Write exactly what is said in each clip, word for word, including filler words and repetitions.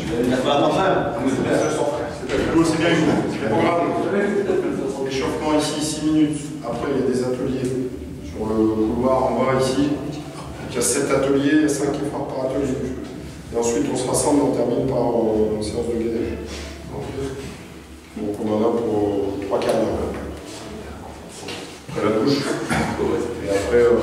Il a fait la morale. C'est bien une c'est pas grave. Échauffement ici, six minutes. Après, il y a des ateliers sur le couloir en bas ici. Il y a sept ateliers, cinq efforts par atelier. Et ensuite, on se rassemble et on termine par euh, une séance de gainage. Donc, on en a pour trois quarts d'heure. Après la douche. Et après, euh,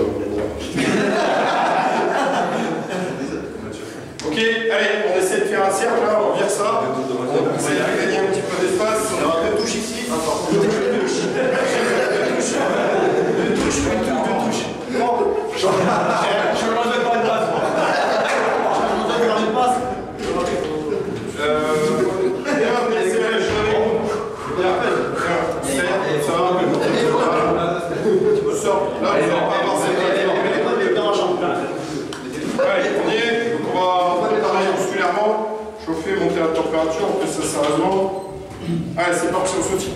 ok, allez, on essaie de faire un cercle là, on vire ça. On essaie de gagner un petit peu d'espace. On aura deux touches ici. Deux touches. Deux touches. Deux touches. Deux touches. Deux touches. Bon, je ne reviens pas de passe. Je ne reviens pas de passe. Euh. Bien, mais c'est vrai, je vais. Bien, ça va. Tu me sors. Là, on va pas avancer. Allez, on y est. Donc on va travailler musculairement, chauffer, monter la température, on fait ça sérieusement. Allez, c'est parti, on sautille.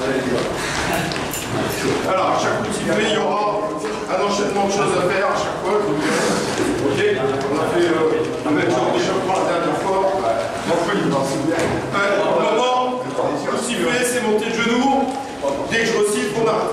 Alors, à chaque petit peu, il y aura un enchaînement de choses à faire à chaque fois. Ok, on a fait euh, un même genre d'échauffement la dernière fois. Donc, oui, allez, pour le moment, le sifflet, c'est monter de genoux. Dès que je resiffle, on arrête.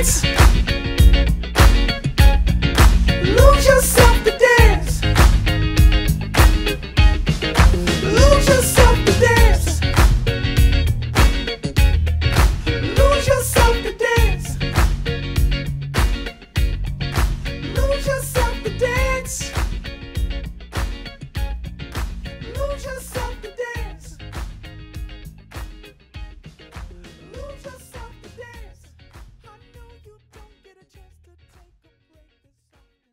dance. Lose yourself to dance. Lose yourself to dance. Lose yourself to dance. Lose yourself to dance. Lose yourself to dance. Lose yourself to dance. I know you don't get a chance to take a break this often.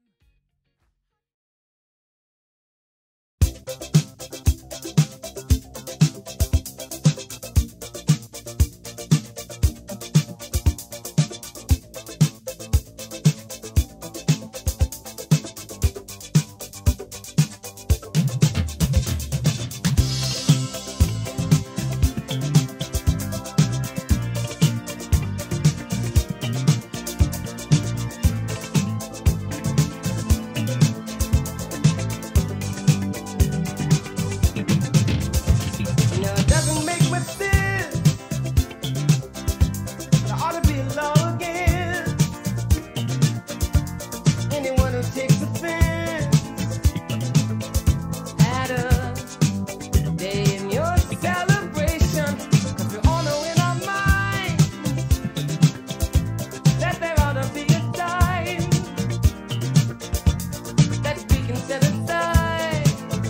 Now it doesn't make much sense. There ought to be law against anyone who takes offense at a day in your celebration. 'Cause we all know in our minds that there ought to be a time that we can set aside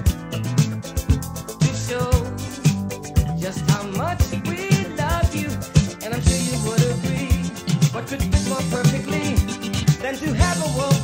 to show just how much we love you, and I'm sure you would agree. What could fit more perfectly than to have a world